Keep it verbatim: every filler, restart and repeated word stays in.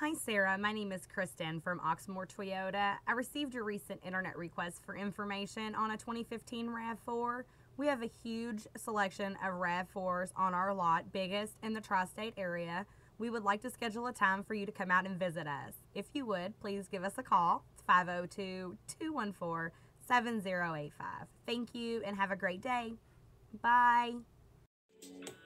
Hi Sarah, my name is Kristen from Oxmoor Toyota. I received your recent internet request for information on a twenty fifteen RAV four. We have a huge selection of RAV fours on our lot, biggest in the tri-state area. We would like to schedule a time for you to come out and visit us. If you would, please give us a call. It's five oh two, two one four, seven oh eight five. Thank you and have a great day. Bye.